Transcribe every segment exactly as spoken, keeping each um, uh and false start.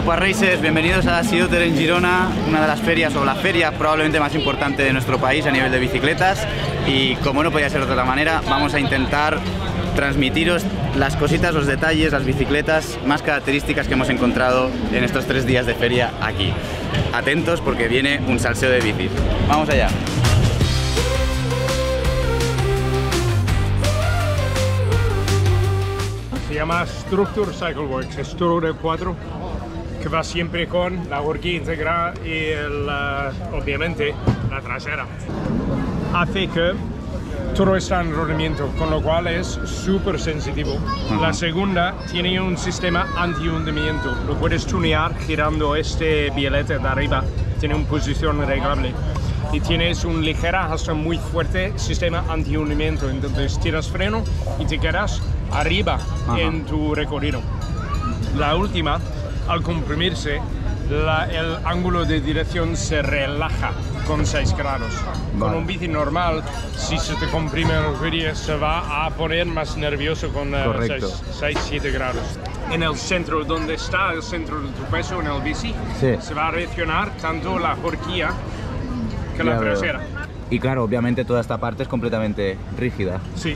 Tropa Racers, bienvenidos a Sioter en Girona, una de las ferias o la feria probablemente más importante de nuestro país a nivel de bicicletas, y como no podía ser de otra manera, vamos a intentar transmitiros las cositas, los detalles, las bicicletas más características que hemos encontrado en estos tres días de feria aquí. Atentos porque viene un salseo de bicis. Vamos allá. Se llama Structure Cycleworks, es todo de cuatro, que va siempre con la horquilla integrada y el, uh, obviamente la trasera. Hace que todo está en rodamiento, con lo cual es súper sensitivo. Uh-huh. La segunda tiene un sistema anti-hundimiento, lo puedes tunear girando este bielete de arriba, tiene una posición reglable. Y tienes un ligera hasta muy fuerte sistema anti-hundimiento, entonces tiras freno y te quedas arriba. Ajá. En tu recorrido. La última, al comprimirse, la, el ángulo de dirección se relaja con seis grados. Vale. Con un bici normal, si se te comprime el vídeo, se va a poner más nervioso con uh, seis a siete grados. En el centro, donde está el centro de tu peso en el bici, sí, se va a reaccionar tanto la horquilla que ya la trasera. Y claro, obviamente toda esta parte es completamente rígida. Sí.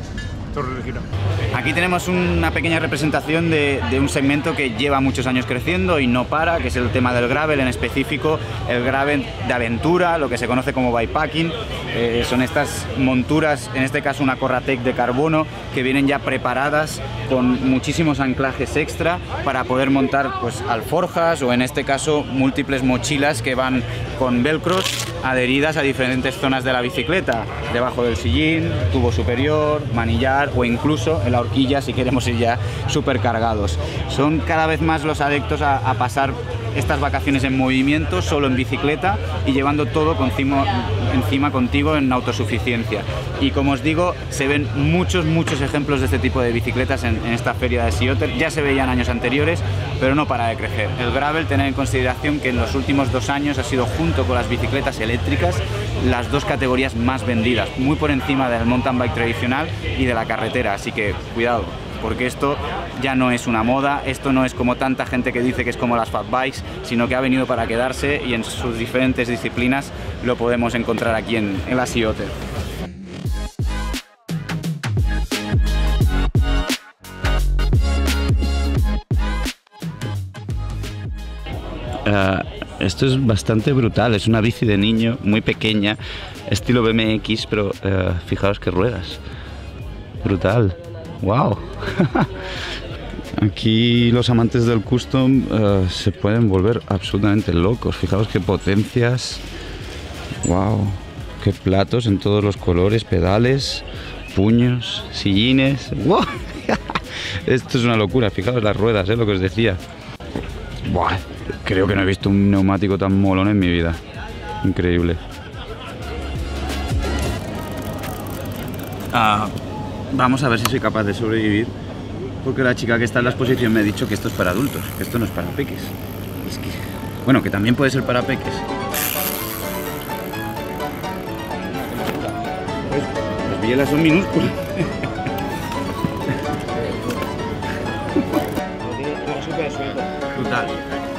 Aquí tenemos una pequeña representación de, de un segmento que lleva muchos años creciendo y no para, que es el tema del gravel, en específico el gravel de aventura, lo que se conoce como bikepacking. Eh, son estas monturas, en este caso una Corratec de carbono, que vienen ya preparadas con muchísimos anclajes extra para poder montar pues alforjas o en este caso múltiples mochilas que van con velcros adheridas a diferentes zonas de la bicicleta, debajo del sillín, tubo superior, manillar o incluso en la horquilla si queremos ir ya súper cargados. Son cada vez más los adeptos a, a pasar estas vacaciones en movimiento, solo en bicicleta y llevando todo encima, encima contigo en autosuficiencia. Y como os digo, se ven muchos, muchos ejemplos de este tipo de bicicletas en, en esta feria de Sioter. Ya se veían años anteriores, pero no para de crecer. El gravel, tener en consideración que en los últimos dos años ha sido, junto con las bicicletas eléctricas, las dos categorías más vendidas, muy por encima del mountain bike tradicional y de la carretera, así que cuidado, porque esto ya no es una moda, esto no es como tanta gente que dice que es como las fat bikes, sino que ha venido para quedarse y en sus diferentes disciplinas lo podemos encontrar aquí en, en la Sioter. Uh, esto es bastante brutal, es una bici de niño muy pequeña, estilo B M X, pero uh, fijaos qué ruedas, brutal, wow. Aquí los amantes del custom uh, se pueden volver absolutamente locos, fijaos qué potencias, wow, qué platos en todos los colores, pedales, puños, sillines, wow. Esto es una locura, fijaos las ruedas, ¿eh? Lo que os decía. Buah, creo que no he visto un neumático tan molón en mi vida. Increíble. Ah, vamos a ver si soy capaz de sobrevivir, porque la chica que está en la exposición me ha dicho que esto es para adultos, que esto no es para peques. Es que, bueno, que también puede ser para peques. Las bielas son minúsculas. Brutal.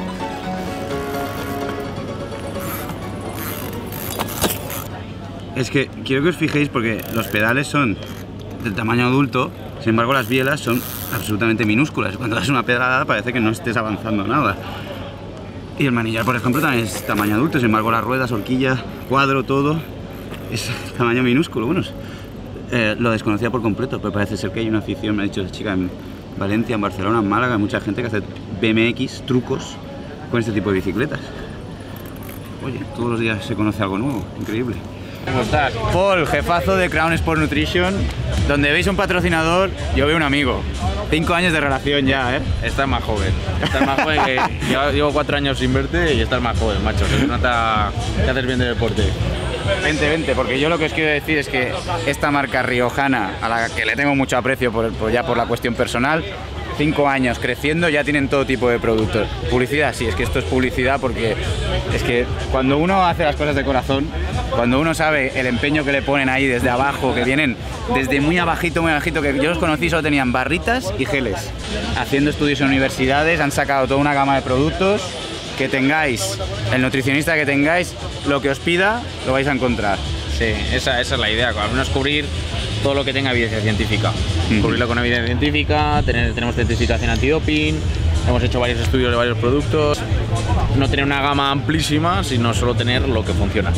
Es que quiero que os fijéis porque los pedales son del tamaño adulto, sin embargo las bielas son absolutamente minúsculas. Cuando das una pedalada parece que no estés avanzando nada. Y el manillar, por ejemplo, también es tamaño adulto, sin embargo las ruedas, horquilla, cuadro, todo es tamaño minúsculo. Bueno, eh, lo desconocía por completo, pero parece ser que hay una afición, me ha dicho la chica, en Valencia, en Barcelona, en Málaga, hay mucha gente que hace B M X, trucos con este tipo de bicicletas. Oye, todos los días se conoce algo nuevo, increíble. ¿Cómo estás? Paul, jefazo de Crown Sport Nutrition. Donde veis un patrocinador, yo veo un amigo. Cinco años de relación ya, ¿eh? Estás más joven. Estás más joven que yo llevo cuatro años sin verte y estás más joven, macho. Se nota que haces bien de deporte. Vente, vente, porque yo lo que os quiero decir es que esta marca riojana, a la que le tengo mucho aprecio por, por ya por la cuestión personal, cinco años creciendo ya tienen todo tipo de productos. Publicidad, sí, es que esto es publicidad porque es que cuando uno hace las cosas de corazón, cuando uno sabe el empeño que le ponen ahí desde abajo, que vienen desde muy abajito, muy abajito, que yo los conocí, solo tenían barritas y geles. Haciendo estudios en universidades, han sacado toda una gama de productos que tengáis, el nutricionista que tengáis, lo que os pida, lo vais a encontrar. Sí, esa, esa es la idea, al menos cubrir todo lo que tenga evidencia científica. Mm. Cubrirlo con evidencia científica, tener, tenemos certificación antidoping, hemos hecho varios estudios de varios productos, no tener una gama amplísima, sino solo tener lo que funciona.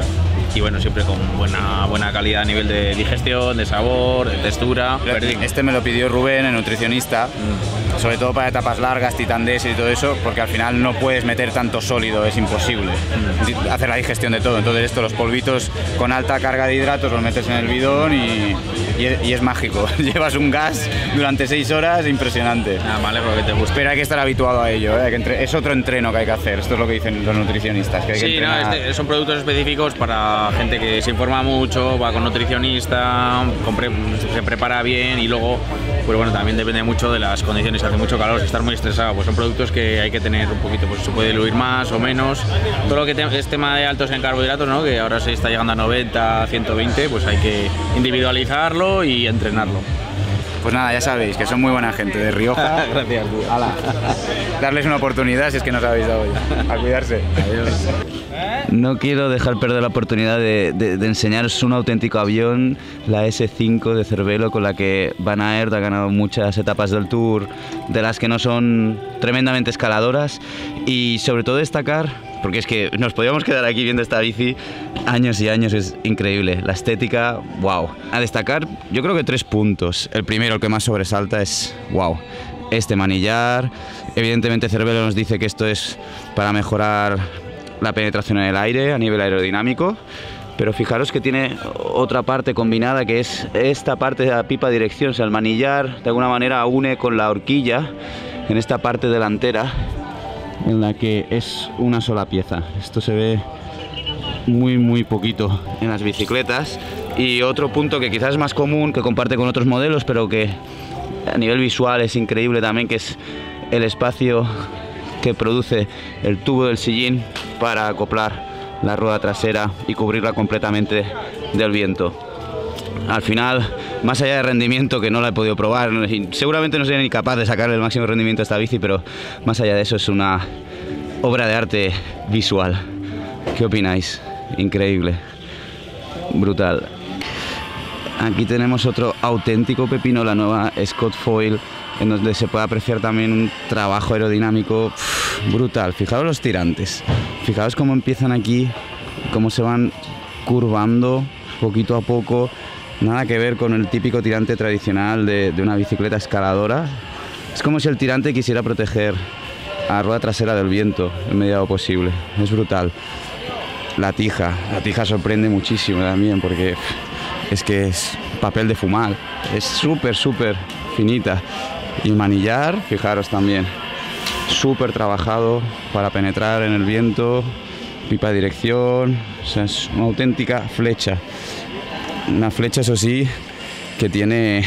Y bueno, siempre con buena, buena calidad a nivel de digestión, de sabor, de textura. Este me lo pidió Rubén, el nutricionista, mm. sobre todo para etapas largas, Titan D S y todo eso, porque al final no puedes meter tanto sólido, es imposible mm. hacer la digestión de todo. Entonces esto, los polvitos con alta carga de hidratos los metes en el bidón y, y, es, y es mágico. Llevas un gas durante seis horas impresionante. Ah, me alegro que te guste. Pero hay que estar habituado a ello, ¿eh? Que entre, es otro entreno que hay que hacer, esto es lo que dicen los nutricionistas. Que hay sí, que entrenar... no, este, son productos específicos para gente que se informa mucho, va con nutricionista, compre, se prepara bien y luego, pues bueno, también depende mucho de las condiciones, hace mucho calor, si estás muy estresado, pues son productos que hay que tener un poquito, pues se puede diluir más o menos. Todo lo que te, es tema de altos en carbohidratos, ¿no? Que ahora se está llegando a noventa, ciento veinte, pues hay que individualizarlo y entrenarlo. Pues nada, ya sabéis que son muy buena gente de Rioja. Gracias, tío. Hala. Darles una oportunidad si es que no os habéis dado ya. A cuidarse. Adiós. No quiero dejar perder la oportunidad de, de, de enseñaros un auténtico avión, la ese cinco de Cervelo, con la que Van Aert ha ganado muchas etapas del Tour, de las que no son tremendamente escaladoras, y sobre todo destacar, porque es que nos podíamos quedar aquí viendo esta bici años y años, es increíble, la estética, wow. A destacar, yo creo que tres puntos. El primero, el que más sobresalta, es wow, este manillar. Evidentemente Cervelo nos dice que esto es para mejorar la penetración en el aire a nivel aerodinámico, pero fijaros que tiene otra parte combinada, que es esta parte de la pipa de dirección, o sea, el manillar de alguna manera une con la horquilla en esta parte delantera, en la que es una sola pieza. Esto se ve muy muy poquito en las bicicletas. Y otro punto que quizás es más común, que comparte con otros modelos, pero que a nivel visual es increíble también, que es el espacio que produce el tubo del sillín para acoplar la rueda trasera y cubrirla completamente del viento. Al final, más allá de rendimiento, que no la he podido probar, seguramente no sería ni capaz de sacarle el máximo rendimiento a esta bici, pero más allá de eso es una obra de arte visual. ¿Qué opináis? Increíble, brutal. Aquí tenemos otro auténtico pepino, la nueva Scott Foil, en donde se puede apreciar también un trabajo aerodinámico pff, brutal. Fijaos los tirantes, fijaos cómo empiezan aquí, cómo se van curvando poquito a poco. Nada que ver con el típico tirante tradicional de, de una bicicleta escaladora. Es como si el tirante quisiera proteger a la rueda trasera del viento en medida de lo posible. Es brutal. La tija, la tija sorprende muchísimo también, porque pff, es que es papel de fumar. Es súper, súper finita. Y el manillar, fijaros también, súper trabajado para penetrar en el viento, pipa de dirección, o sea, es una auténtica flecha. Una flecha, eso sí, que tiene,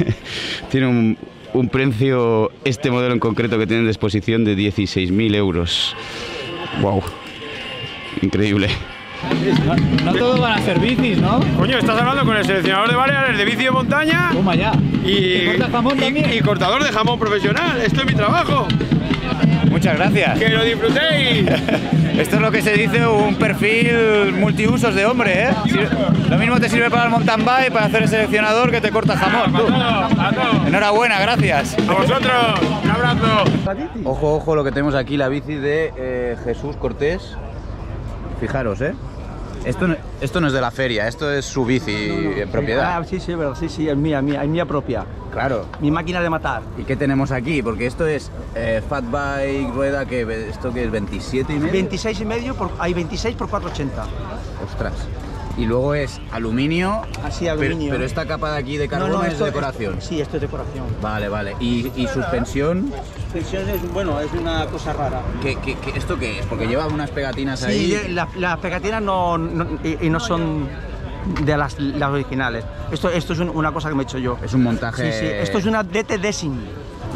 tiene un, un precio, este modelo en concreto, que tiene de exposición de dieciséis mil euros. ¡Wow! Increíble. No, no todos van a ser bicis, ¿no? Coño, estás hablando con el seleccionador de Baleares de bici de montaña. Toma ya. Y, ¿Corta jamón también? y, y cortador de jamón profesional. Esto es mi trabajo. Muchas gracias. ¡Que lo disfrutéis! Esto es lo que se dice un perfil multiusos de hombre, ¿eh? Lo mismo te sirve para el mountain bike, para hacer el seleccionador, que te corta jamón. A todo, a todo. Enhorabuena, gracias. A vosotros, un abrazo. Ojo, ojo, lo que tenemos aquí, la bici de eh, Jesús Cortés. Fijaros, ¿eh? Esto no, esto no es de la feria, esto es su bici en propiedad. Ah, sí, sí, verdad, sí, sí, es mía, mía, es mía propia. Claro. Mi máquina de matar. ¿Y qué tenemos aquí? Porque esto es eh, fat bike, rueda, que esto que es veintisiete y medio. veintiséis y medio, por, hay veintiséis por cuatrocientos ochenta. Ostras. Y luego es aluminio. Así, aluminio. Pero, pero esta capa de aquí de carbono no, no, es esto, decoración. Esto, sí, esto es decoración. Vale, vale. ¿Y, y suspensión? Suspensión es, bueno, es una cosa rara. ¿Qué, qué, qué, ¿Esto qué es? Porque lleva unas pegatinas sí, ahí. Sí, la, las pegatinas no, no, y, y no son de las, las originales. Esto, esto es un, una cosa que me he hecho yo. Es un montaje. Sí, sí. Esto es una D T Design.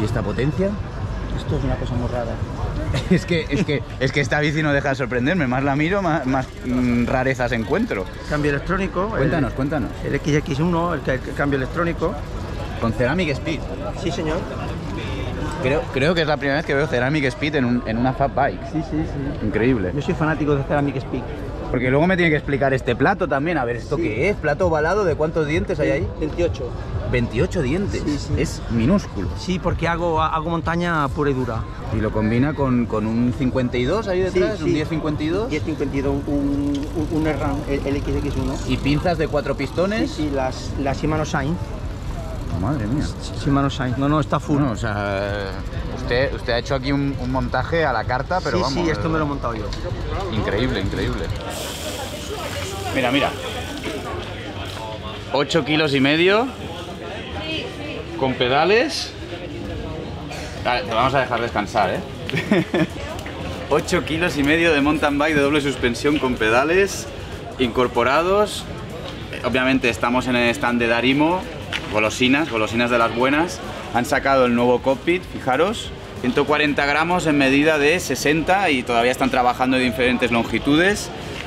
¿Y esta potencia? Esto es una cosa muy rara. Es que, es que, es que esta bici no deja de sorprenderme. Más la miro, más, más mm, rarezas encuentro. Cambio electrónico. Cuéntanos, el, cuéntanos. El X X uno, el, el cambio electrónico. Con Ceramic Speed. Sí, señor. Creo, creo que es la primera vez que veo Ceramic Speed en, un, en una Fat Bike. Sí, sí, sí. Increíble. Yo soy fanático de Ceramic Speed. Porque luego me tiene que explicar este plato también. A ver, ¿esto Sí. qué es? ¿Plato ovalado? ¿De cuántos dientes hay ahí? veintiocho. veintiocho dientes. Sí, sí. Es minúsculo. Sí, porque hago, hago montaña pura y dura. Y lo combina con, con un cincuenta y dos ahí detrás, Sí, un sí. diez cincuenta y dos. diez cincuenta y dos, un, un, un RAM, el, el X X uno. Y pinzas de cuatro Sí, pistones. sí, las, las Shimano Sainz. Madre mía. Shimano Sainz. No, no, está full. Bueno, o sea, usted, usted ha hecho aquí un, un montaje a la carta, pero sí, vamos. sí, esto me lo he montado yo. Increíble, increíble. Mira, mira. ocho kilos y medio. Con pedales. Vale, te vamos a dejar descansar, ¿eh? ocho kilos y medio de mountain bike de doble suspensión con pedales incorporados. Obviamente estamos en el stand de Darimo. Golosinas, golosinas de las buenas. Han sacado el nuevo cockpit, fijaros. ciento cuarenta gramos en medida de sesenta y todavía están trabajando en diferentes longitudes.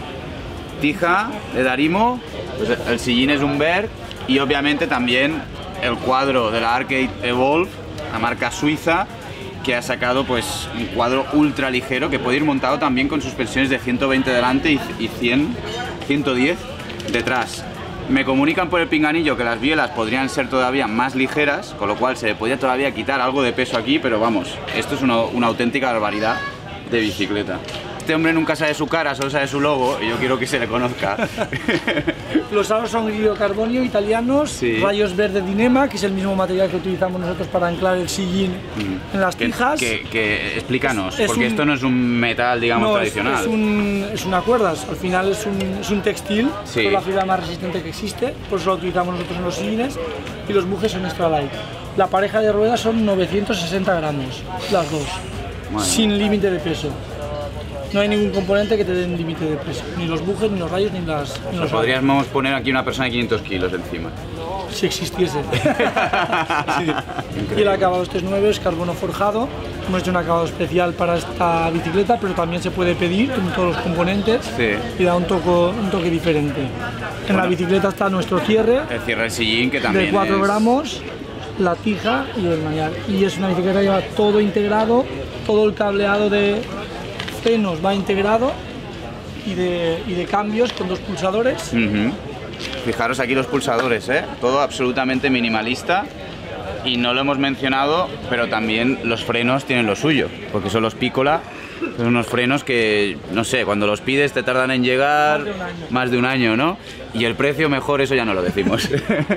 Tija de Darimo, pues el sillín es un Berg y obviamente también el cuadro de la Arcade Evolve, la marca suiza, que ha sacado pues un cuadro ultra ligero que puede ir montado también con suspensiones de ciento veinte delante y, y cien, ciento diez detrás. Me comunican por el pinganillo que las bielas podrían ser todavía más ligeras, con lo cual se le podría todavía quitar algo de peso aquí, pero vamos, esto es una, una auténtica barbaridad de bicicleta. Este hombre nunca sabe su cara, solo sabe su logo y yo quiero que se le conozca. Los aros son hidrocarbonio italianos, Sí. rayos verde Dinema, que es el mismo material que utilizamos nosotros para anclar el sillín en las Que- tijas. Que, que- explícanos, Es porque un- esto no es un metal, digamos, No, es, tradicional. es, un, es una cuerdas, al final es un, es un textil, Sí. es la fibra más resistente que existe, por eso lo utilizamos nosotros en los sillines, y los bujes son extra light. La pareja de ruedas son novecientos sesenta gramos, las dos, Madre sin límite de peso. No hay ningún componente que te den límite de peso, ni los bujes, ni los rayos, ni las... Ni los Podríamos poner aquí una persona de quinientos kilos encima. si existiese. Sí. Y el acabado este es nuevo, es carbono forjado. Hemos hecho un acabado especial para esta bicicleta, pero también se puede pedir con todos los componentes Sí. y da un, toco, un toque diferente. En la bicicleta está nuestro cierre El cierre del sillín, que también de cuatro es- gramos, la tija y el manual. Y es una bicicleta que lleva todo integrado, todo el cableado de frenos va integrado y de, y de cambios con dos pulsadores. Ujú. Fijaros aquí los pulsadores, ¿eh? Todo absolutamente minimalista y no lo hemos mencionado, pero también los frenos tienen lo suyo, porque son los Piccola, son unos frenos que, no sé, cuando los pides te tardan en llegar Más de un año. más de un año, ¿no? Y el precio mejor, eso ya no lo decimos.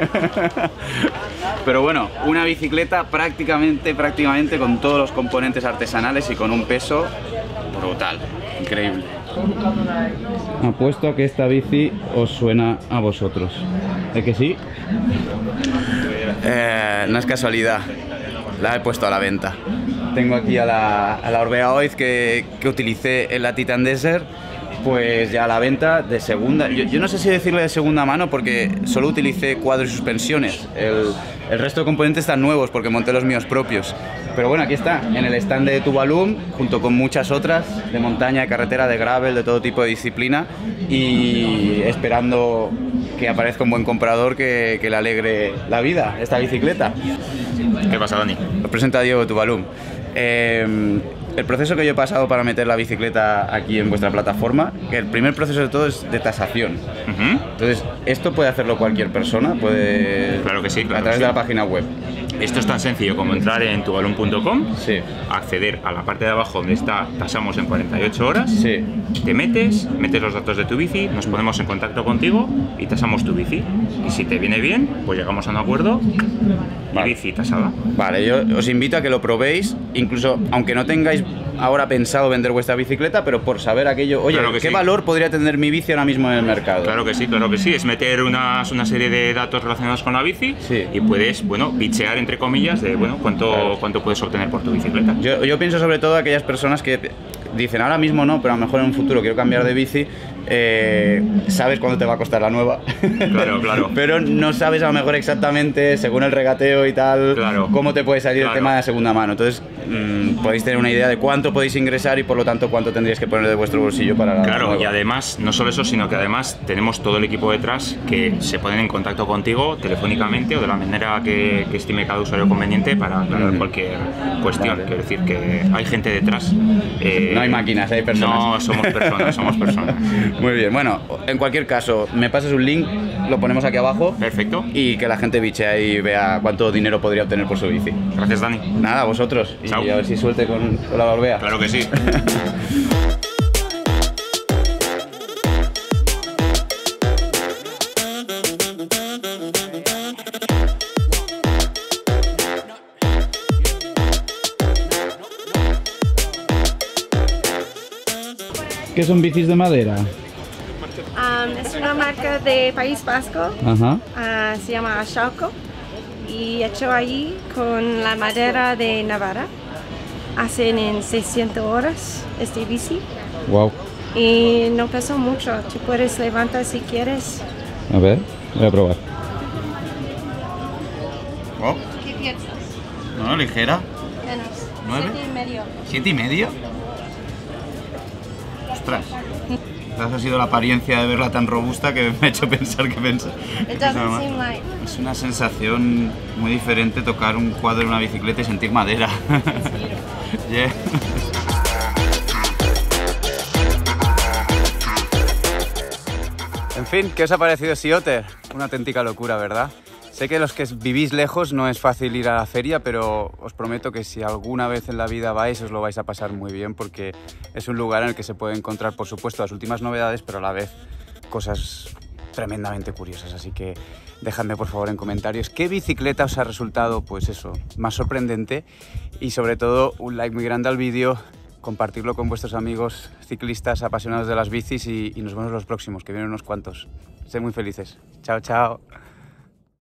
Pero bueno, una bicicleta prácticamente, prácticamente con todos los componentes artesanales y con un peso brutal, increíble. Apuesto a que esta bici os suena a vosotros. ¿Es que sí? Eh, no es casualidad, la he puesto a la venta. Tengo aquí a la, a la Orbea Oiz que, que utilicé en la Titan Desert, pues ya a la venta de segunda. Yo, yo no sé si decirle de segunda mano porque solo utilicé cuadros y suspensiones. El, el resto de componentes están nuevos porque monté los míos propios. Pero bueno, aquí está, en el stand de Tuvalu, junto con muchas otras, de montaña, de carretera, de gravel, de todo tipo de disciplina, y esperando que aparezca un buen comprador que, que le alegre la vida, esta bicicleta. ¿Qué pasa, Dani? Lo presenta Diego de Tuvalu. Eh, el proceso que yo he pasado para meter la bicicleta aquí en vuestra plataforma, que el primer proceso de todo es de tasación. Ujú. Entonces, esto puede hacerlo cualquier persona, puede... Claro que sí, claro a través que de sí. la página web. Esto es tan sencillo como entrar en tuvalum punto com, Sí. acceder a la parte de abajo donde está tasamos en cuarenta y ocho horas, Sí. te metes, metes los datos de tu bici, nos ponemos en contacto contigo y tasamos tu bici. Y si te viene bien, pues llegamos a un acuerdo y Vale. bici tasada. Vale, yo os invito a que lo probéis, incluso aunque no tengáis ahora pensado vender vuestra bicicleta, pero por saber aquello, oye, Claro que ¿qué sí. valor podría tener mi bici ahora mismo en el mercado? Claro que sí, claro que sí. Es meter unas, una serie de datos relacionados con la bici Sí. y puedes, bueno, bichear entre comillas de, bueno, cuánto, Claro. cuánto puedes obtener por tu bicicleta. Yo, yo pienso sobre todo a aquellas personas que dicen ahora mismo no, pero a lo mejor en un futuro quiero cambiar de bici eh, sabes cuánto te va a costar la nueva. Claro, claro. Pero no sabes a lo mejor exactamente, según el regateo y tal, claro. cómo te puede salir claro. el tema de la segunda mano. Entonces, mmm, podéis tener una idea de cuánto podéis ingresar y por lo tanto cuánto tendríais que poner de vuestro bolsillo para la Claro, nueva. Y además, no solo eso, sino que además tenemos todo el equipo detrás que se ponen en contacto contigo telefónicamente o de la manera que, que estime cada usuario conveniente para aclarar mm. cualquier cuestión. Vale. Quiero decir que hay gente detrás. Eh, no hay máquinas, hay personas. No somos personas, somos personas. Muy bien, bueno, en cualquier caso, me pasas un link, lo ponemos aquí abajo. Perfecto. Y que la gente bichea y vea cuánto dinero podría obtener por su bici. Gracias, Dani. Nada, vosotros. Chao. Y a ver si suelte con, con la Barbea. Claro que sí. ¿Qué son bicis de madera? Um, es una marca de País Vasco, Ajá. uh, se llama Ashalco y hecho ahí con la madera de Navarra. Hacen en seiscientas horas este bici. Wow. Y no pesa mucho, tú puedes levantar si quieres. A ver, voy a probar. Oh. ¿Qué piensas? No, ligera. Menos. ¿Nueve? Siete y medio. ¿Siete y medio? Ostras. Esa ha sido la apariencia de verla tan robusta que me ha hecho pensar que pensar. It doesn't seem light. Es una sensación muy diferente tocar un cuadro en una bicicleta y sentir madera. Yeah. En fin, ¿qué os ha parecido Sea Otter? Una auténtica locura, ¿verdad? Sé que los que vivís lejos no es fácil ir a la feria, pero os prometo que si alguna vez en la vida vais, os lo vais a pasar muy bien porque es un lugar en el que se puede encontrar, por supuesto, las últimas novedades, pero a la vez cosas tremendamente curiosas. Así que dejadme por favor en comentarios qué bicicleta os ha resultado, pues eso, más sorprendente y sobre todo un like muy grande al vídeo, compartirlo con vuestros amigos ciclistas apasionados de las bicis y, y nos vemos los próximos, que vienen unos cuantos. Sed muy felices. Chao, chao.